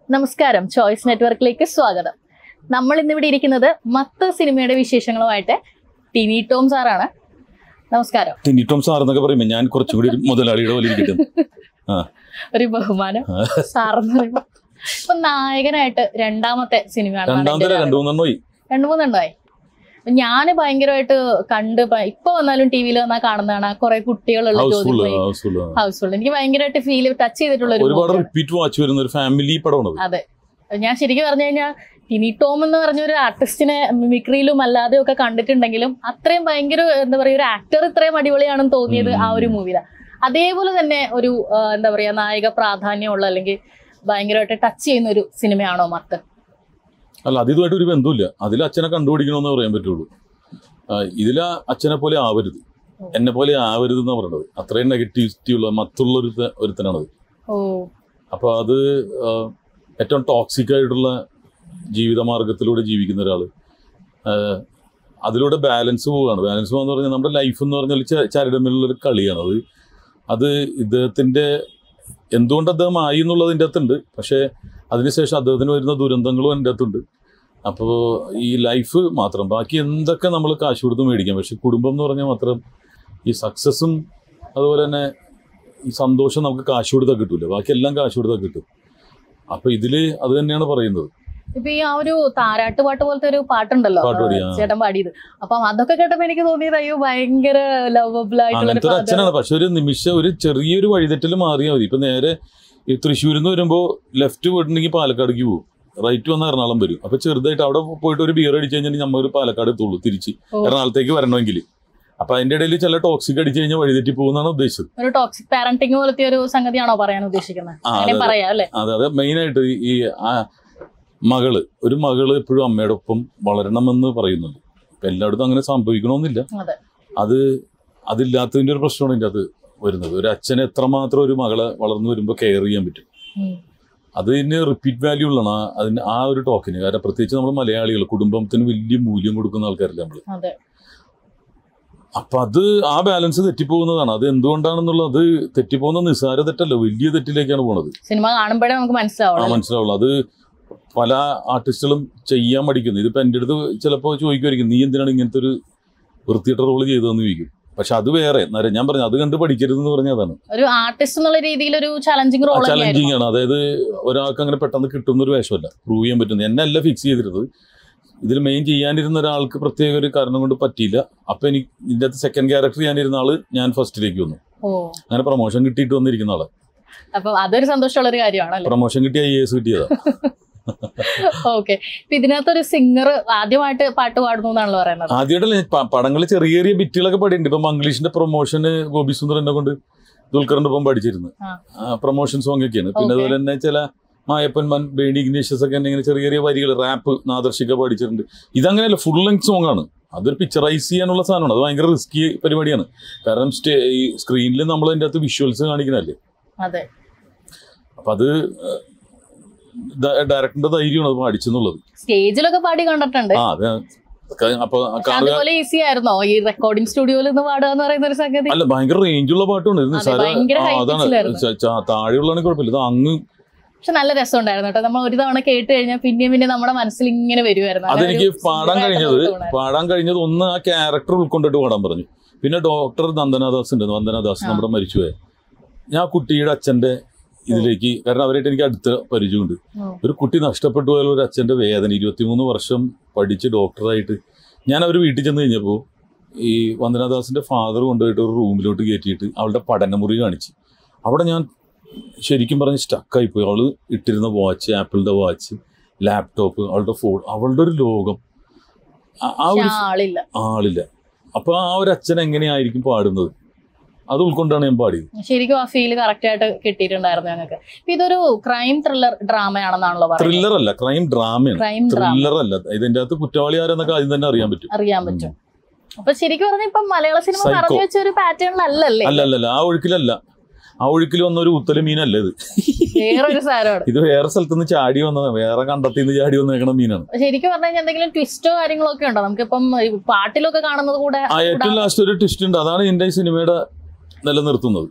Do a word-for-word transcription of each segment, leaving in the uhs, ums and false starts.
നമസ്കാരം, ചോയ്സ് നെറ്റ്വർക്കിലേക്ക് സ്വാഗതം. നമ്മൾ ഇന്നിവിടെ ഇരിക്കുന്നത് മത്ത് സിനിമയുടെ വിശേഷങ്ങളുമായിട്ട് ടിനി ടോം സാറാണ്. നമസ്കാരം. ടിനി ടോം സാർ എന്നൊക്കെ പറയുമ്പോൾ ഞാൻ കുറച്ചുകൂടി മുതലാളിയുടെ പോലെ ഇരിക്കട്ടെ. ഒരു ബഹുമാനം സാറെന്ന് പറയുമ്പോൾ. ഇപ്പൊ നായകനായിട്ട് രണ്ടാമത്തെ സിനിമയാണ്. രണ്ടു മൂന്നെണ്ണമായി രണ്ടു മൂന്നെണ്ണമായി ഞാൻ ഭയങ്കരമായിട്ട് കണ്ട് ഇപ്പൊ വന്നാലും ടി വിയിൽ വന്നാൽ കാണുന്നതാണ്. കുറെ കുട്ടികളുള്ള ഹൗസ്ഫുൾ എനിക്ക് ഭയങ്കരമായിട്ട് ഫീൽ ടച്ച് ചെയ്തിട്ടുള്ള ഒരുപാട് റിപ്പീറ്റ് വാച്ച് വരുന്ന ഒരു ഫാമിലി പടമാണ്. അതെ, ഞാൻ ശരിക്കും പറഞ്ഞു കഴിഞ്ഞാൽ ടിനി ടോം എന്ന് പറഞ്ഞ ഒരു ആർട്ടിസ്റ്റിനെ മിമിക്രിയിലും അല്ലാതെയും ഒക്കെ കണ്ടിട്ടുണ്ടെങ്കിലും അത്രയും ഭയങ്കര എന്താ പറയുക, ഒരു ആക്ടർ ഇത്രയും അടിപൊളിയാണെന്ന് തോന്നിയത് ആ ഒരു മൂവിയിലാണ്. അതേപോലെ തന്നെ ഒരു എന്താ പറയാ നായിക പ്രാധാന്യമുള്ള അല്ലെങ്കിൽ ഭയങ്കരമായിട്ട് ടച്ച് ചെയ്യുന്ന ഒരു സിനിമയാണോ മത്ത്? അല്ല, അതിതുമായിട്ട് ഒരു ബന്ധമില്ല. അതിൽ അച്ഛനെ കണ്ടുപിടിക്കണമെന്ന് പറയാൻ പറ്റുള്ളൂ. ഇതിൽ അച്ഛനെ പോലെ ആവരുത്, എന്നെ പോലെ ആവരുത് എന്നാണ് പറയുന്നത്. അത്രയും നെഗറ്റിവിറ്റി ഉള്ള മത്തുള്ള ഒരു ഒരുത്തനാണത്. അപ്പൊ അത് ഏറ്റവും ടോക്സിക് ആയിട്ടുള്ള ജീവിതമാർഗത്തിലൂടെ ജീവിക്കുന്ന ഒരാൾ. അതിലൂടെ ബാലൻസ് പോവുകയാണ്. ബാലൻസ് പോകാന്ന് പറഞ്ഞാൽ നമ്മുടെ ലൈഫ് എന്ന് പറഞ്ഞാൽ ചരടമിലുള്ളൊരു കളിയാണ്. അത് അത് ഇദ്ദേഹത്തിൻ്റെ എന്തുകൊണ്ട് അദ്ദേഹം ആയി എന്നുള്ളതിൻ്റെ അകത്തുണ്ട്. പക്ഷേ അതിനുശേഷം അദ്ദേഹത്തിന് വരുന്ന ദുരന്തങ്ങളും എൻ്റെ അകത്തുണ്ട്. അപ്പോൾ ഈ ലൈഫ് മാത്രം, ബാക്കി എന്തൊക്കെ നമ്മൾ കാശ് കൊടുത്ത് മേടിക്കാം. പക്ഷെ കുടുംബം എന്ന് പറഞ്ഞാൽ മാത്രം ഈ സക്സസ്സും അതുപോലെ തന്നെ ഈ സന്തോഷം നമുക്ക് കാശ് കൊടുത്താൽ കിട്ടൂല. ബാക്കി എല്ലാം കാശ് കൊടുത്താൽ കിട്ടും. അപ്പോൾ ഇതിൽ അത് തന്നെയാണ് പറയുന്നത്. ഇപ്പൊ ഈ ആ ഒരു താരാട്ട് പാട്ട് പോലത്തെ ഒരു പാട്ടുണ്ടല്ലോ ചേട്ടൻ പാടിയത്, അപ്പം അതൊക്കെ കേട്ടപ്പോ എനിക്ക് തോന്നിയത് അയ്യോ ഭയങ്കര ലവബിൾ ആയിട്ടുള്ള അച്ഛനാണ്. പക്ഷെ ഒരു നിമിഷം ഒരു ചെറിയൊരു വഴിതെറ്റിൽ മാറിയാൽ മതി. ഇപ്പൊ നേരെ ഈ തൃശ്ശൂരിൽ നിന്ന് വരുമ്പോൾ ലെഫ്റ്റ് പോയിട്ടുണ്ടെങ്കിൽ പാലക്കാടേക്ക് പോകും, റൈറ്റ് വന്നാൽ എറണാകുളം വരും. അപ്പൊ ചെറുതായിട്ട് അവിടെ പോയിട്ട് ഒരു ബിയർ അടിച്ചു കഴിഞ്ഞാൽ നമ്മൾ ഒരു പാലക്കാട് എത്തുള്ളൂ തിരിച്ച് എറണാകുളത്തേക്ക് വരണമെങ്കിൽ. അപ്പൊ അതിന്റെ ഇടയിൽ ചില ടോക്സിക് അടിച്ചു കഴിഞ്ഞാൽ വഴിതെറ്റി പോകുന്നതാണ് ഉദ്ദേശിച്ചത്. ഒരു ടോക്സിക് പാരന്റിങ് പോലത്തെ ഒരു സംഗതിയാണോ പറയാൻ ഉദ്ദേശിക്കുന്നത്? അതെ അതെ, മെയിനായിട്ട് ഈ ആ മകള് ഒരു മകള് എപ്പോഴും അമ്മയുടെ ഒപ്പം വളരണമെന്ന് പറയുന്നുണ്ട്. ഇപ്പൊ എല്ലായിടത്തും അങ്ങനെ സംഭവിക്കണമെന്നില്ല. അത് അതില്ലാത്തതിന്റെ ഒരു പ്രശ്നമാണ് ഇതിൻ്റെ അത് വരുന്നത്. ഒരു അച്ഛനെ എത്രമാത്രം ഒരു മകളെ വളർന്നു വരുമ്പോൾ കെയർ ചെയ്യാൻ പറ്റും. അതിന് റിപ്പീറ്റ് വാല്യൂ ഉള്ളതാണ് അതിന് ആ ഒരു ടോക്കിന്. കാരണം പ്രത്യേകിച്ച് നമ്മൾ മലയാളികൾ കുടുംബത്തിന് വലിയ മൂല്യം കൊടുക്കുന്ന ആൾക്കാരല്ലേ നമ്മള്. അപ്പൊ അത് ആ ബാലൻസ് തെറ്റിപ്പോകുന്നതാണ്. അത് എന്തുകൊണ്ടാണെന്നുള്ളത് തെറ്റിപ്പോകുന്ന നിസ്സാര തെറ്റല്ല, വലിയ തെറ്റിലേക്കാണ് പോണത്. സിനിമ കാണുമ്പോഴേ നമുക്ക് മനസ്സിലാവും മനസ്സിലാവുള്ളൂ. അത് പല ആർട്ടിസ്റ്റുകളും ചെയ്യാൻ പഠിക്കുന്നു. ഇതിപ്പോ എൻ്റെ അടുത്ത് ചിലപ്പോൾ ചോദിക്കുമായിരിക്കും, നീ എന്തിനാണ് ഇങ്ങനത്തെ ഒരു വൃത്തിയിട്ട റോള് ചെയ്തതെന്ന് ചോദിക്കും. പക്ഷെ അത് വേറെ ഞാൻ പറഞ്ഞു, അത് കണ്ട് പഠിക്കരുതെന്ന് പറഞ്ഞതാണ്. ഒരു ആർട്ടിസ്റ്റ് എന്നുള്ള രീതിയിൽ ഒരു ചലഞ്ചിങ് റോൾ ചലഞ്ചിങ് ആണ്. അതായത് ഒരാൾക്ക് അങ്ങനെ പെട്ടെന്ന് കിട്ടുന്ന ഒരു വേഷമല്ല, പ്രൂവ് ചെയ്യാൻ പറ്റുന്നത്. എന്നെ അല്ല ഫിക്സ് ചെയ്തിരുന്നത്. ഇതിൽ മെയിൻ ചെയ്യാനിരുന്ന ഒരാൾക്ക് പ്രത്യേക ഒരു കാരണം കൊണ്ട് പറ്റിയില്ല. അപ്പൊ എനിക്ക് ഇതിൻ്റെ അകത്ത് സെക്കൻഡ് ക്യാരക്ടർ ചെയ്യാനിരുന്ന ആള് ഞാൻ ഫസ്റ്റിലേക്ക് വന്നു. അങ്ങനെ പ്രൊമോഷൻ കിട്ടിയിട്ട് വന്നിരിക്കുന്ന ആള്. അപ്പൊ അതൊരു സന്തോഷമുള്ള ഒരു കാര്യമാണ്. പ്രൊമോഷൻ കിട്ടിയ ഐ എ എസ് കിട്ടിയതാ. ഓക്കെ, ഇതിനകത്തൊരു സിംഗർ ആദ്യമായിട്ട് പാട്ട് പാടുന്നു എന്നാണല്ലോ പറയുന്നത്. ആദ്യമായിട്ടല്ലേ, പടങ്ങൾ ചെറിയ ചെറിയ ബിറ്റുകളൊക്കെ പാടിയിട്ടുണ്ട്. ഇപ്പൊ മംഗ്ലീഷിന്റെ പ്രൊമോഷന് ഗോപി സുന്ദറിനെ കൊണ്ട് ദുൽഖറിന്റെ ഒപ്പം പഠിച്ചിരുന്നു. പ്രൊമോഷൻ സോങ് ഒക്കെയാണ്. പിന്നെ അതുപോലെ തന്നെ ചില മായപ്പൻ ബേണി ഇഗ്നേഷ്യസ് ഒക്കെ ഇങ്ങനെ ചെറിയ ചെറിയ വരികൾ റാപ്പ് നാദർശിക പഠിച്ചിട്ടുണ്ട്. ഇതങ്ങനെയല്ല, ഫുൾ ലെങ്ത് സോങ് ആണ്. അതൊരു പിക്ചറൈസ് ചെയ്യാനുള്ള സാധനമാണ്. അത് ഭയങ്കര റിസ്കി പരിപാടിയാണ്. കാരണം സ്റ്റേ ഈ സ്ക്രീനിൽ നമ്മൾ അതിൻ്റെ അകത്ത് വിഷ്വൽസ് കാണിക്കണല്ലേ. അപ്പൊ അത് ഡയറക്ടറിന്റെ ധൈര്യമാണ് അത് പാടിച്ചെന്നുള്ളത്. സ്റ്റേജിലൊക്കെ പാടി കണ്ടിട്ടുണ്ട്. അതുപോലെ ഈസി ആയിരുന്നോ ഈ റെക്കോർഡിംഗ് സ്റ്റുഡിയോയിൽ നിന്ന് പാടുക എന്ന് പറയുന്ന ഒരു സംഗതി? അല്ല, ഭയങ്കര റേഞ്ചുള്ള പാട്ടാണ്. താഴെയുള്ളതാണ് കുഴപ്പമില്ല, ഇത് അങ്ങ്. പക്ഷെ നല്ല രസം ഉണ്ടായിരുന്നു കേട്ടോ. നമ്മൾ ഒരു തവണ കേട്ട് കഴിഞ്ഞാൽ പിന്നെയും പിന്നെ നമ്മുടെ മനസ്സിൽ ഇങ്ങനെ വരുമായിരുന്നു. അതെനിക്ക് പാടാൻ കഴിഞ്ഞത് പാടാൻ കഴിഞ്ഞത് ഒന്ന് ആ ക്യാരക്ടർ ഉൾക്കൊണ്ടിട്ട് പാടാൻ പറഞ്ഞു. പിന്നെ ഡോക്ടർ നന്ദനാദാസ് ഉണ്ട്, വന്ദനാദാസ് നമ്മുടെ മരിച്ചുപോയ. ഞാൻ കുട്ടിയുടെ അച്ഛന്റെ ഇതിലേക്ക്, കാരണം അവരായിട്ട് എനിക്ക് അടുത്ത പരിചയമുണ്ട്. ഒരു കുട്ടി നഷ്ടപ്പെട്ടു പോയാലും ഒരു അച്ഛൻ്റെ വേദന. ഇരുപത്തിമൂന്ന് വർഷം പഠിച്ച് ഡോക്ടറായിട്ട് ഞാൻ അവർ വീട്ടിൽ ചെന്ന് കഴിഞ്ഞപ്പോൾ ഈ വന്ദനാദാസിൻ്റെ ഫാദർ കൊണ്ടുപോയിട്ട് ഒരു റൂമിലോട്ട് കയറ്റിയിട്ട് അവളുടെ പഠനമുറി കാണിച്ച്. അവിടെ ഞാൻ ശരിക്കും പറഞ്ഞ് സ്റ്റക്കായിപ്പോയി. അവൾ ഇട്ടിരുന്ന വാച്ച്, ആപ്പിളിൻ്റെ വാച്ച്, ലാപ്ടോപ്പ്, അവളുടെ ഫോൺ, അവളുടെ ഒരു ലോകം. ആ ഒരു ആളില്ല. അപ്പോൾ ആ ഒരു അച്ഛൻ എങ്ങനെയായിരിക്കും പാടുന്നത്, അത് ഉൾക്കൊണ്ടാണ് ഞാൻ പാടിയത്. ശരിക്കും ആ ഫീൽ കറക്റ്റ് ആയിട്ട് കിട്ടിയിട്ടുണ്ടായിരുന്നു ഞങ്ങൾക്ക്. ഇതൊരു ക്രൈം ത്രില്ലർ ഡ്രാമയാണെന്നാണല്ലോ പറയുന്നത്. ത്രില്ലർ അല്ല, ക്രൈം ഡ്രാമയാണ്. ത്രില്ലർ അല്ല. ഇതിന്റെ അകത്ത് കുറ്റവാളി ആരെന്നൊക്കെ ആദ്യം തന്നെ അറിയാൻ പറ്റും അറിയാൻ പറ്റും അപ്പൊ ശരിക്കും പറഞ്ഞാൽ ഇപ്പൊ മലയാള സിനിമ പറഞ്ഞു വെച്ച ഒരു പാറ്റേണിലല്ലേ? അല്ലല്ല, ആ ഒഴുക്കിലല്ല. ആ ഒഴുക്കിൽ വന്ന ഒരു ഉത്തല മീനല്ല ഇത്. വേറൊരു സാധനമാണ്. ഇത് വേറെ സ്ഥലത്തുനിന്ന് ചാടി വന്നതാണ്, വേറെ കണ്ടത്തിന്ന് ചാടി വന്നേക്കണ മീനാണ്. ശരിക്കും പറഞ്ഞു കഴിഞ്ഞാൽ എന്തെങ്കിലും ട്വിസ്റ്റോ കാര്യങ്ങളോ ഒക്കെ ഉണ്ടോ? നമുക്കിപ്പം പാട്ടിലൊക്കെ കാണുന്നത് കൂടെ ഏറ്റവും ലാസ്റ്റ് ഒരു ട്വിസ്റ്റ് ഉണ്ട്. അതാണ് ഇതിന്റെ സിനിമയുടെ നിലനിർത്തുന്നത്.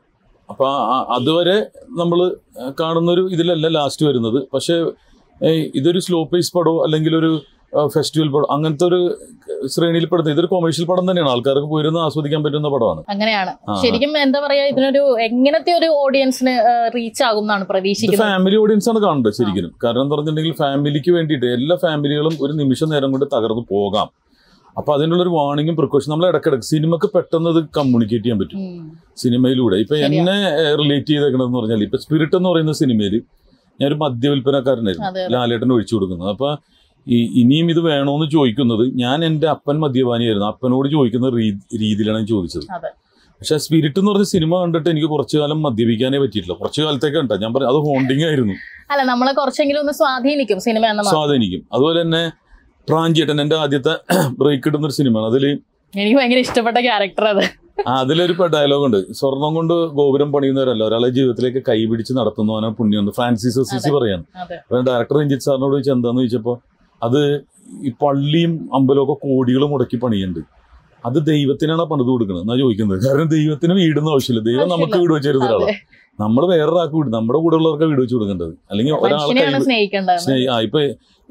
അപ്പൊ അതുവരെ നമ്മൾ കാണുന്നൊരു ഇതിലല്ല ലാസ്റ്റ് വരുന്നത്. പക്ഷെ ഇതൊരു സ്ലോ പേസ് പടമോ അല്ലെങ്കിൽ ഒരു ഫെസ്റ്റിവൽ പടം അങ്ങനത്തെ ഒരു ശ്രേണിയിൽപ്പെടുന്നത് ഇതൊരു കൊമേഴ്ഷ്യൽ പടം തന്നെയാണ്. ആൾക്കാർക്ക് പോയിരുന്ന് ആസ്വദിക്കാൻ പറ്റുന്ന പടമാണ്. അങ്ങനെയാണ്. ശരിക്കും എന്താ പറയാ, ഇതിനൊരു എങ്ങനത്തെ ഒരു ഓഡിയൻസിന് റീച്ച് ആകും എന്നാണ് പ്രതീക്ഷിക്കുന്നത്? ഫാമിലി ഓഡിയൻസ് ആണ് കാണേണ്ടത് ശരിക്കും. കാരണം എന്താ പറഞ്ഞിട്ടുണ്ടെങ്കിൽ ഫാമിലിക്ക് വേണ്ടിയിട്ട് എല്ലാ ഫാമിലികളും ഒരു നിമിഷം നേരം കൊണ്ട് തകർന്നു പോകാം. അപ്പൊ അതിനുള്ളൊരു വാർണിംഗും പ്രിക്കോഷൻ നമ്മൾ ഇടക്കിടക്ക് സിനിമക്ക് പെട്ടെന്ന് അത് കമ്മ്യൂണിക്കേറ്റ് ചെയ്യാൻ പറ്റും സിനിമയിലൂടെ. ഇപ്പൊ എന്നെ റിലേറ്റ് ചെയ്തേക്കണെന്ന് പറഞ്ഞാൽ ഇപ്പൊ സ്പിരിറ്റ് എന്ന് പറയുന്ന സിനിമയിൽ ഞാനൊരു മദ്യവിൽപ്പനക്കാരനായിരുന്നു, ലാലേട്ടൻ ഒഴിച്ചു കൊടുക്കുന്നത്. അപ്പൊ ഈ ഇനിയും ഇത് വേണോന്ന് ചോദിക്കുന്നത് ഞാൻ എൻ്റെ അപ്പൻ മദ്യപാനിയായിരുന്നു, അപ്പനോട് ചോദിക്കുന്ന രീതിയിലാണ് ഞാൻ ചോദിച്ചത്. പക്ഷെ സ്പിരിറ്റ് എന്ന് പറഞ്ഞ സിനിമ കണ്ടിട്ട് എനിക്ക് കുറച്ചു കാലം മദ്യപിക്കാനേ പറ്റിയിട്ടില്ല. കുറച്ചു കാലത്തേക്ക് കണ്ടാ ഞാൻ പറഞ്ഞു അത് ഹോണ്ടിങ് ആയിരുന്നു. അല്ല, നമ്മളെ കുറച്ചെങ്കിലും ഒന്ന് സ്വാധീനിക്കും സിനിമ, സ്വാധീനിക്കും. അതുപോലെ തന്നെ പ്രാഞ്ചേട്ടൻ എൻ്റെ ആദ്യത്തെ ബ്രേക്ക് ഇടുന്നൊരു സിനിമയാണ്. അതില് എനിക്ക് ഭയങ്കര ഇഷ്ടപ്പെട്ട ക്യാരക്ടർ അത്. അതിലൊരു ഡയലോഗ് ഉണ്ട്, സ്വർണം കൊണ്ട് ഗോപുരം പണിയുന്നവരല്ല ഒരാളെ ജീവിതത്തിലേക്ക് കൈപിടിച്ച് നടത്തുന്നവനാണ് പുണ്യം. ഫ്രാൻസിസ് അസീസി പറയാണ്. അപ്പൊ ഡയറക്ടർ രഞ്ജിത്ത് സാറിനോട് ചോദിച്ചാൽ എന്താന്ന് ചോദിച്ചപ്പോ അത് ഈ പള്ളിയും അമ്പലമൊക്കെ കോടികൾ മുടക്കി പണിയുണ്ട്, അത് ദൈവത്തിനാണ് പണിത് കൊടുക്കുന്നത് എന്നാ ചോദിക്കുന്നത്. കാരണം ദൈവത്തിന് വീടൊന്നും ആവശ്യമില്ല, ദൈവം നമുക്ക് വീട് വെച്ച് തരുന്ന ഒരാളാണ്. നമ്മൾ വേറൊരാൾക്ക് വീട്, നമ്മുടെ കൂടെ ഉള്ളവർക്ക് വീട് വെച്ച് കൊടുക്കേണ്ടത്. അല്ലെങ്കിൽ ഒരാളെ സ്നേഹി ആ ഇപ്പൊ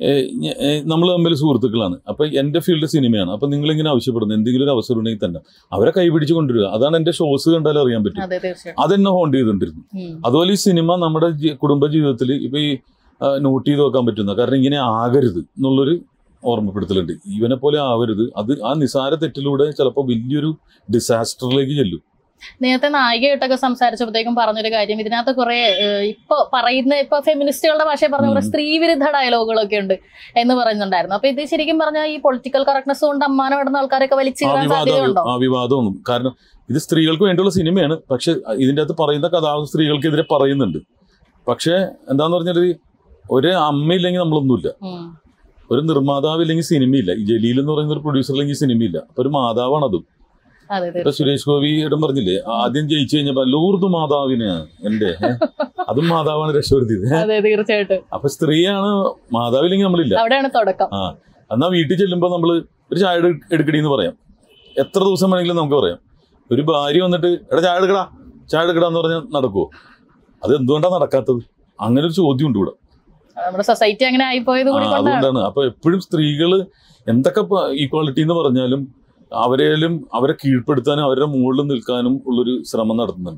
നമ്മൾ തമ്മിൽ സുഹൃത്തുക്കളാണ്. അപ്പൊ എന്റെ ഫീൽഡ് സിനിമയാണ്. അപ്പൊ നിങ്ങൾ ഇങ്ങനെ ആവശ്യപ്പെടുന്നത് എന്തെങ്കിലും ഒരു അവസരം ഉണ്ടെങ്കിൽ തന്നെ അവരെ കൈപിടിച്ച് കൊണ്ടുവരിക. അതാണ് എന്റെ ഷോസ് കണ്ടാൽ അറിയാൻ പറ്റും. അതെന്നെ ഹോണ്ട് ചെയ്തോണ്ടിരുന്നു. അതുപോലെ ഈ സിനിമ നമ്മുടെ കുടുംബ ജീവിതത്തിൽ ഇപ്പൊ ഈ നോട്ട് ചെയ്ത് വെക്കാൻ പറ്റുന്ന, കാരണം ഇങ്ങനെ ആകരുത് എന്നുള്ളൊരു ഓർമ്മപ്പെടുത്തലുണ്ട്. ഇവനെ പോലെ ആവരുത്. അത് ആ നിസാര തെറ്റിലൂടെ ചിലപ്പോൾ വലിയൊരു ഡിസാസ്റ്ററിലേക്ക് ചെല്ലും. നേരത്തെ നായികയായിട്ടൊക്കെ സംസാരിച്ചപ്പോഴത്തേക്കും പറഞ്ഞൊരു കാര്യം, ഇതിനകത്ത് കുറെ ഇപ്പൊ പറയുന്ന ഇപ്പൊ ഫെമിനിസ്റ്റുകളുടെ ഭാഷയിൽ പറഞ്ഞ കുറെ സ്ത്രീവിരുദ്ധ ഡയലോഗുകളൊക്കെ ഉണ്ട് എന്ന് പറയുന്നുണ്ടായിരുന്നു. അപ്പൊ ഇത് ശരിക്കും പറഞ്ഞാൽ ഈ പൊളിറ്റിക്കൽ കറക്റ്റ്നസ് കൊണ്ട് അമ്മാനം ഇടുന്ന ആൾക്കാരൊക്കെ വലിച്ചിടാൻ സാധ്യതയുണ്ടോ? ആ വിവാദമാണ്. കാരണം ഇത് സ്ത്രീകൾക്ക് വേണ്ടിയുള്ള സിനിമയാണ്. പക്ഷെ ഇതിൻ്റെ അകത്ത് പറയുന്ന കഥാപാത്രം സ്ത്രീകൾക്കെതിരെ പറയുന്നുണ്ട്. പക്ഷെ എന്താന്ന് പറഞ്ഞാൽ ഒരു അമ്മയില്ലെങ്കിൽ നമ്മളൊന്നുമില്ല, ഒരു നിർമ്മാതാവില്ലെങ്കിൽ സിനിമയില്ല. ഈ ജലീൽ എന്ന് പറയുന്ന ഒരു പ്രൊഡ്യൂസർ ഇല്ലെങ്കിൽ സിനിമയില്ല. അപ്പൊ ഒരു മാതാവാണ് അതും. ഇപ്പൊ സുരേഷ് ഗോപിയുടെ പറഞ്ഞില്ലേ ആദ്യം ജയിച്ചു കഴിഞ്ഞപ്പോ ലൂർദ് മാതാവിന് എന്റെ അതും മാതാവാണ് രക്ഷപ്പെടുത്തിയത്. അപ്പൊ സ്ത്രീയാണ്, മാതാവില്ലെങ്കിൽ നമ്മളില്ല. ആ എന്നാ വീട്ടിൽ ചെല്ലുമ്പോ നമ്മള് ഒരു ചായ എടുക്കടി എന്ന് പറയാം. എത്ര ദിവസം വേണമെങ്കിലും നമുക്ക് പറയാം. ഒരു ഭാര്യ വന്നിട്ട് എടാ ചായ എടുക്കടാ ചായ എടുക്കടാന്ന് പറഞ്ഞാൽ നടക്കുവോ? അത് എന്തുകൊണ്ടാണ് നടക്കാത്തത്? അങ്ങനെ ഒരു ചോദ്യം ഉണ്ട് ഇവിടെ. സൊസൈറ്റി അങ്ങനെ ആയിപ്പോയത് അതുകൊണ്ടാണ്. അപ്പൊ എപ്പോഴും സ്ത്രീകള് എന്തൊക്കെ ഈക്വാളിറ്റി എന്ന് പറഞ്ഞാലും അവരെയും അവരെ കീഴ്പ്പെടുത്താനും അവരുടെ മുകളിൽ നിൽക്കാനും ഉള്ളൊരു ശ്രമം നടത്തുന്നുണ്ട്.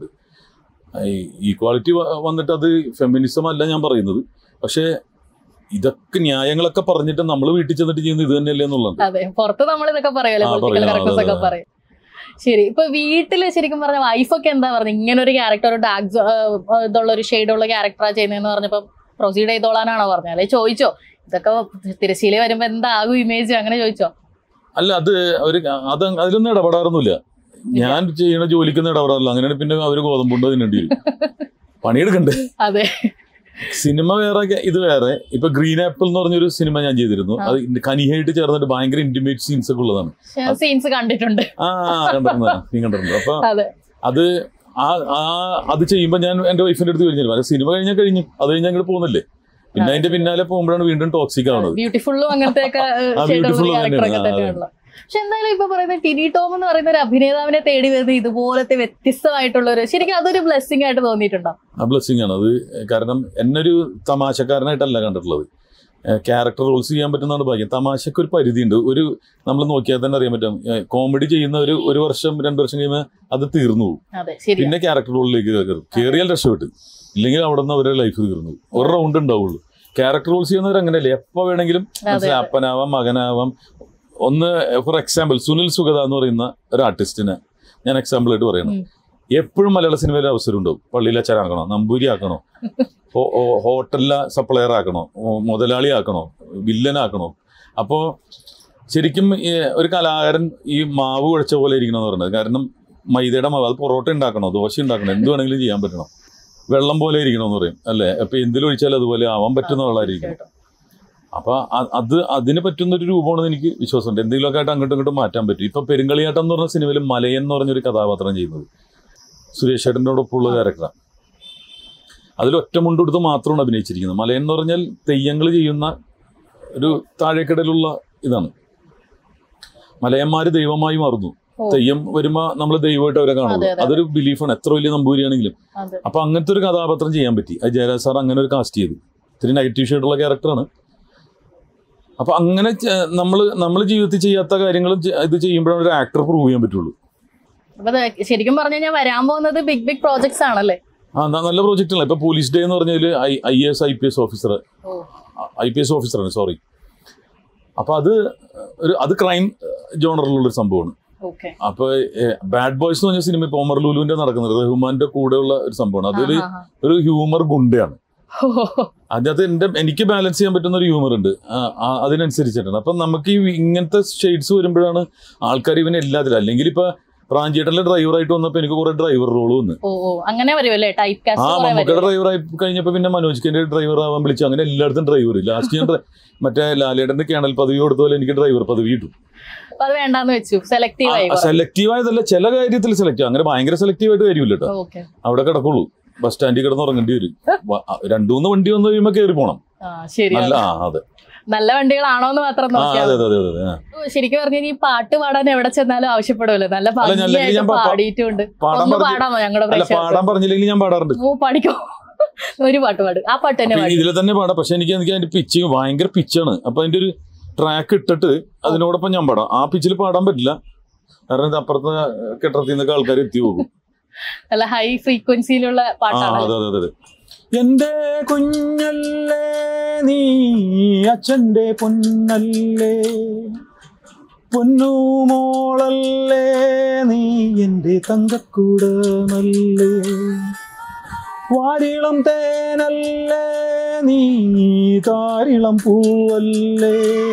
ഈക്വാളിറ്റി വന്നിട്ട് അത് ഫെമിനിസം അല്ല ഞാൻ പറയുന്നത്. പക്ഷെ ഇതൊക്കെ ന്യായങ്ങളൊക്കെ പറഞ്ഞിട്ട് നമ്മൾ വീട്ടിൽ ചെന്നിട്ട് ചെയ്യുന്നത് ഇത് തന്നെയല്ലേ എന്നുള്ളത്. അതെ, പുറത്ത് നമ്മൾ ഇതൊക്കെ പറയും. ശരി, ഇപ്പൊ വീട്ടില് ശരിക്കും പറഞ്ഞ വൈഫൊക്കെ എന്താ പറഞ്ഞത്? ഇങ്ങനെ ഒരു ക്യാരക്ടർ, ഒരു ഡാഗ്സ് ഇതുള്ള ഒരു ഷെയ്ഡുള്ള ക്യാരക്ടറാ ചെയ്യുന്നതെന്ന് പറഞ്ഞപ്പോ പ്രൊസീഡ് ചെയ്തോളാനാണോ പറഞ്ഞത്? അല്ലെ ചോദിച്ചോ ഇതൊക്കെ തിരശ്ശീല വരുമ്പോ എന്താകും ഇമേജ്, അങ്ങനെ ചോദിച്ചോ? അല്ല, അത് ഒരു അത് അതിലൊന്നും ഇടപെടാറൊന്നുമില്ല. ഞാൻ ചെയ്യണ ജോലിക്കൊന്നും ഇടപെടാറില്ല. അങ്ങനെയാണ് പിന്നെ അവര് ഗോതമ്പുണ്ട് അതിനുണ്ടി വരും, പണിയെടുക്കണ്ടേ. അതെ, സിനിമ വേറെ, ഇത് വേറെ. ഇപ്പൊ ഗ്രീൻ ആപ്പിൾ എന്ന് പറഞ്ഞൊരു സിനിമ ഞാൻ ചെയ്തിരുന്നു. അത് കനിഹയായിട്ട് ചേർന്നിട്ട് ഭയങ്കര ഇന്റിമേറ്റ് സീൻസ് ഒക്കെ ഉള്ളതാണ്. സീൻസ് കണ്ടിട്ടുണ്ട്. ആ കണ്ടിട്ടുണ്ട്, നീ കണ്ടിട്ടുണ്ട്. അപ്പൊ അത് ആ അത് ചെയ്യുമ്പോ ഞാൻ എന്റെ വൈഫിന്റെ അടുത്ത് കഴിഞ്ഞില്ല. അത് സിനിമ കഴിഞ്ഞാൽ കഴിഞ്ഞു, അത് കഴിഞ്ഞാൽ അങ്ങോട്ട് പോകുന്നില്ലേ. പിന്നെ അതിന്റെ പിന്നാലെ പോകുമ്പോഴാണ് വീണ്ടും ടോക്സിക് ആവുന്നത്. ബ്യൂട്ടിഫുള്ളും അങ്ങനത്തെ പക്ഷെ എന്തായാലും ഇപ്പൊ പറയുന്നത് ടിനി ടോം എന്ന് പറയുന്ന ഒരു അഭിനേതാവിനെ തേടി വരുന്നത് ഇതുപോലത്തെ വ്യത്യസ്തമായിട്ടുള്ള ഒരു, ശരിക്കും അതൊരു ബ്ലെസ്സിംഗ് ആയിട്ട് തോന്നിയിട്ടുണ്ടോ? ആ ബ്ലെസ്സിംഗ് ആണ് അത്. കാരണം എന്നൊരു തമാശക്കാരനായിട്ടല്ല കണ്ടിട്ടുള്ളത്. ക്യാരക്ടർ റോൾസ് ചെയ്യാൻ പറ്റുന്നതാണ് ഭാഗ്യം. തമാശക്ക് ഒരു പരിധിയുണ്ട്. ഒരു നമ്മൾ നോക്കിയാൽ തന്നെ അറിയാൻ പറ്റും. കോമഡി ചെയ്യുന്ന ഒരു ഒരു വർഷം രണ്ടു വർഷം കഴിയുമ്പോൾ അത് തീർന്നു പോകും. പിന്നെ ക്യാരക്ടർ റോളിലേക്ക് കയറും. കയറിയാൽ രക്ഷപ്പെട്ട്, ഇല്ലെങ്കിൽ അവിടെ നിന്ന് അവരുടെ ലൈഫ് തീർന്നു. ഒരു റൗണ്ട് ഉണ്ടാവുള്ളൂ. ക്യാരക്ടർ റോൾസ് ചെയ്യുന്നവർ അങ്ങനെയല്ലേ, എപ്പോ വേണമെങ്കിലും അപ്പനാവാം മകനാവാം. ഒന്ന് ഫോർ എക്സാമ്പിൾ സുനിൽ സുഗത എന്ന് പറയുന്ന ഒരു ആർട്ടിസ്റ്റിനെ ഞാൻ എക്സാമ്പിൾ ആയിട്ട് പറയണം. എപ്പോഴും മലയാള സിനിമയിൽ അവസരം ഉണ്ടാവും. പള്ളിയിലെ അച്ഛനാക്കണോ, നമ്പൂരി ആക്കണോ, ഹോട്ടലിലെ സപ്ലയർ ആക്കണോ, മുതലാളി ആക്കണോ, വില്ലനാക്കണോ. അപ്പോൾ ശരിക്കും ഒരു കലാകാരൻ ഈ മാവ് കുഴച്ച പോലെ ഇരിക്കണം എന്ന് പറയുന്നത്. കാരണം മൈദയുടെ മാവ്, അത് പൊറോട്ട ഉണ്ടാക്കണോ, ദോശ ഉണ്ടാക്കണോ, എന്ത് വേണമെങ്കിലും ചെയ്യാൻ പറ്റണം. വെള്ളം പോലെ ഇരിക്കണമെന്ന് പറയും അല്ലേ. അപ്പൊ എന്തിലൊഴിച്ചാലും അതുപോലെ ആവാൻ പറ്റുന്ന വെള്ളമായിരിക്കണം. അപ്പൊ അത് അതിന് പറ്റുന്നൊരു രൂപമാണെന്ന് എനിക്ക് വിശ്വാസമുണ്ട്. എന്തെങ്കിലുമൊക്കെ ആയിട്ട് അങ്ങോട്ടും ഇങ്ങോട്ടും മാറ്റാൻ പറ്റും. ഇപ്പൊ പെരുങ്കളിയാട്ടം എന്ന് പറഞ്ഞ സിനിമയിൽ മലയൻ എന്ന് പറഞ്ഞൊരു കഥാപാത്രം ചെയ്യുന്നത് സുരേഷ് ചേട്ടനോടൊപ്പമുള്ള ക്യാരക്ടറാണ്. അതിൽ ഒറ്റ മുണ്ടെടുത്ത് മാത്രമാണ് അഭിനയിച്ചിരിക്കുന്നത്. മലയൻ എന്ന് പറഞ്ഞാൽ തെയ്യങ്ങൾ ചെയ്യുന്ന ഒരു താഴേക്കടലുള്ള ഇതാണ്. മലയന്മാര് ദൈവമായി മാറുന്നു. തെയ്യം വരുമ്പോ നമ്മൾ ദൈവമായിട്ട് അവരെ കാണുള്ളൂ. അതൊരു ബിലീഫാണ്, എത്ര വലിയ നമ്പൂരിയാണെങ്കിലും. അപ്പൊ അങ്ങനത്തെ ഒരു കഥാപാത്രം ചെയ്യാൻ പറ്റി. അത് ജയരാജ് സാർ അങ്ങനെ ഒരു കാസ്റ്റ് ചെയ്തു. ഇത്തിരി നെഗറ്റീവ് ഷെയ്ഡുള്ള ക്യാരക്ടറാണ്. അപ്പൊ അങ്ങനെ നമ്മൾ നമ്മൾ ജീവിതത്തിൽ ചെയ്യാത്ത കാര്യങ്ങൾ ഇത് ചെയ്യുമ്പോഴാണ് ഒരു ആക്ടർ പ്രൂവ് ചെയ്യാൻ പറ്റുള്ളൂ. ശരിക്കും പറഞ്ഞു കഴിഞ്ഞാൽ വരാൻ പോകുന്നത് ബിഗ് ബിഗ് പ്രോജക്ട്സ് ആണല്ലേ? ആ നല്ല പ്രോജക്റ്റ് ആണ്. ഇപ്പൊ പോലീസ് ഡേ എന്ന് പറഞ്ഞാല് I A S I P S officer I P S ഓഫീസറാണ് സോറി. അപ്പൊ അത് ഒരു അത് ക്രൈം ജോണറിലുള്ള ഒരു സംഭവമാണ്. അപ്പൊ ബാഡ് ബോയ്സ് എന്ന് പറഞ്ഞ സിനിമ ഇപ്പൊ ഒമർ ലുലുവിന്റെ നടക്കുന്നത് റഹ്മാന്റെ കൂടെയുള്ള ഒരു സംഭവമാണ്. അതൊരു ഒരു ഹ്യൂമർ ഗുണ്ടയാണ്. അതിനകത്ത് എന്റെ എനിക്ക് ബാലൻസ് ചെയ്യാൻ പറ്റുന്ന ഒരു ഹ്യൂമർ ഉണ്ട്, അതിനനുസരിച്ചിട്ടാണ്. അപ്പൊ നമുക്ക് ഈ ഇങ്ങനത്തെ ഷെയ്ഡ്സ് വരുമ്പോഴാണ് ആൾക്കാർ ഇവനെ എല്ലാത്തിലും. അല്ലെങ്കിൽ ഇപ്പൊ പ്രാഞ്ചേട്ടനിലെ ഡ്രൈവറായിട്ട് വന്നപ്പോ എനിക്ക് കുറെ ഡ്രൈവർ റോള് വന്നു. ആ മമ്മൂക്കയുടെ ഡ്രൈവറായി കഴിഞ്ഞപ്പോ പിന്നെ മനോജ് കെന്റെ ഡ്രൈവർ ആവാൻ വിളിച്ചു. അങ്ങനെ എല്ലായിടത്തും ഡ്രൈവർ. ലാസ്റ്റ് ഞാൻ മറ്റേ ലാലേട്ടന്റെ കേണൽ പദവി കൊടുത്ത പോലെ എനിക്ക് ഡ്രൈവർ പദവി കിട്ടും. സെലക്റ്റീവ് ആയതല്ല, ചില കാര്യത്തിൽ സെലക്ട് അങ്ങനെ ഭയങ്കര സെലക്റ്റീവ് ആയിട്ട് കാര്യമില്ല കേട്ടോ. അവിടെ കിടക്കുള്ളൂ, ബസ് സ്റ്റാൻഡിൽ കിടന്ന് ഉറങ്ങേണ്ടി വരും. രണ്ടു മൂന്ന് വണ്ടി വന്നു കഴിയുമ്പോ കയറി പോണം. അല്ല അതെ നല്ല വണ്ടികളാണോ എന്ന് മാത്രം നോക്കിയാൽ. ശരിക്കും പറഞ്ഞു ഈ പാട്ട് പാടാൻ എവിടെ ചെന്നാലും ആവശ്യപ്പെടുമല്ലോ, നല്ല പാടിയിട്ടുണ്ട്. പാടാമോ ഞങ്ങളുടെ പാടാൻ പറഞ്ഞില്ലെങ്കിൽ ഞാൻ പാടാറുണ്ട്. ഓ പാടിക്കോ, ഒരു പാട്ട് പാട്. ആ പാട്ട് തന്നെ ഇതിൽ തന്നെ പാടാം. പക്ഷെ എനിക്ക് എനിക്ക് അതിന്റെ പിച്ച് ഭയങ്കര പിച്ചാണ്. അപ്പൊ അതിന്റെ ഒരു ട്രാക്ക് ഇട്ടിട്ട് അതിനോടൊപ്പം ഞാൻ പാടാം. ആ പിച്ചിൽ പാടാൻ പറ്റില്ല, കാരണം അപ്പുറത്തെ കെട്ടത്തിൽ നിന്നൊക്കെ ആൾക്കാർ എത്തി പോകും. നല്ല ഹൈ ഫ്രീക്വൻസിയിലുള്ള പാട്ടാണ്. അതെ അതെ അതെ. എന്റെ കുഞ്ഞല്ലേ നീ അച്ഛന്റെ പൊന്നല്ലേ, പൊന്നുമോളല്ലേ നീ എന്റെ തങ്കക്കൂടമല്ലേ, വാരിളം തേനല്ലേ നീ താരിളം പൂവല്ലേ,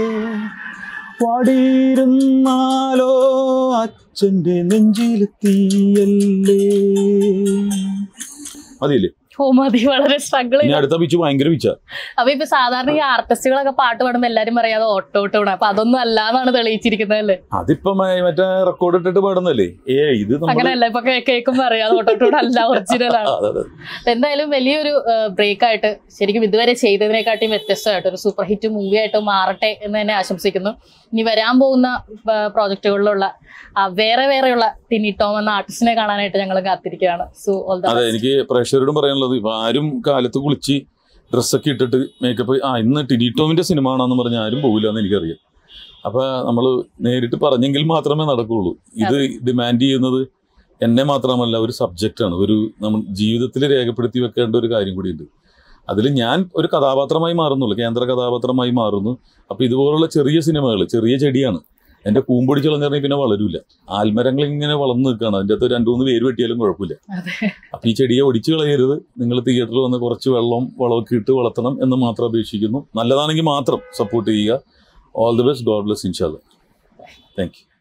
വാടിയിരുന്നാലോ അച്ഛന്റെ നെഞ്ചിലെത്തിയല്ലേ. മതിയില്ലേ? ഓ മതി, വളരെ സ്ട്രഗിൾ. അടുത്ത പിച്ച് ഭയങ്കര പിച്ച. അപ്പൊ ഇപ്പൊ സാധാരണ ഈ ആർട്ടിസ്റ്റുകളൊക്കെ പാട്ട് പാടുമ്പോ എല്ലാരും പറയാതെ ഓട്ടോ ഓട്ടോ അപ്പൊ അതൊന്നും അല്ലാന്നാണ് തെളിയിച്ചിരിക്കുന്നത് അല്ലേ? അതിപ്പോ മറ്റേ റെക്കോർഡ് ഇട്ടിട്ട് പാടുന്നല്ലേ. ഏ ഇത് അങ്ങനെയല്ല, ഇപ്പൊ കേൾക്കുമ്പോ അറിയാതെ ഓട്ടോ ഓട്ടോ അല്ല, ഒറിജിനൽ ആണ്. എന്തായാലും വലിയൊരു ബ്രേക്ക് ആയിട്ട് ശരിക്കും ഇതുവരെ ചെയ്തതിനെക്കാട്ടിയും വ്യത്യസ്തമായിട്ട് ഒരു സൂപ്പർ ഹിറ്റ് മൂവി ആയിട്ട് മാറട്ടെ എന്ന് തന്നെ ആശംസിക്കുന്നു. ഇനി വരാൻ പോകുന്ന പ്രോജക്റ്റുകളിലുള്ള വേറെ വേറെയുള്ള ടിനി ടോം എന്ന ആർട്ടിസ്റ്റിനെ കാണാനായിട്ട് ഞങ്ങൾ കാത്തിരിക്കുകയാണ്. So all the best. എനിക്ക് പ്രേക്ഷകരോടും പറയാനുള്ളത്, ഇപ്പൊ ആരും കാലത്ത് കുളിച്ച് ഡ്രസ്സൊക്കെ ഇട്ടിട്ട് മേക്കപ്പ് ആ ഇന്ന് ടിനി ടോമിന്റെ സിനിമ ആണെന്ന് പറഞ്ഞാൽ ആരും പോകില്ല എന്ന് എനിക്കറിയാം. അപ്പൊ നമ്മൾ നേരിട്ട് പറഞ്ഞെങ്കിൽ മാത്രമേ നടക്കുകയുള്ളൂ. ഇത് ഡിമാൻഡ് ചെയ്യുന്നത് എന്നെ മാത്രമല്ല, ഒരു സബ്ജക്റ്റാണ്, ഒരു നമ്മൾ ജീവിതത്തിൽ രേഖപ്പെടുത്തി വെക്കേണ്ട ഒരു കാര്യം കൂടിയുണ്ട്. അതിൽ ഞാൻ ഒരു കഥാപാത്രമായി മാറുന്നുള്ളൂ, കേന്ദ്ര കഥാപാത്രമായി മാറുന്നു. അപ്പൊ ഇതുപോലുള്ള ചെറിയ സിനിമകൾ, ചെറിയ ചെടിയാണ്, എന്റെ കൂമ്പൊടിച്ച് കളഞ്ഞിറങ്ങി പിന്നെ വളരൂല. ആൽമരങ്ങൾ ഇങ്ങനെ വളർന്നു നിൽക്കുകയാണ്, അതിൻ്റെ അകത്ത് രണ്ടു മൂന്ന് പേര് വെട്ടിയാലും കുഴപ്പമില്ല. അപ്പൊ ഈ ചെടിയെ ഒടിച്ചു കളയരുത്. നിങ്ങൾ തിയേറ്ററിൽ വന്ന് കുറച്ച് വെള്ളം വളമൊക്കെ ഇട്ട് വളർത്തണം എന്ന് മാത്രം അപേക്ഷിക്കുന്നു. നല്ലതാണെങ്കിൽ മാത്രം സപ്പോർട്ട് ചെയ്യുക. All the best. God bless ഇൻഷാ അല്ലാഹ്. Thank you.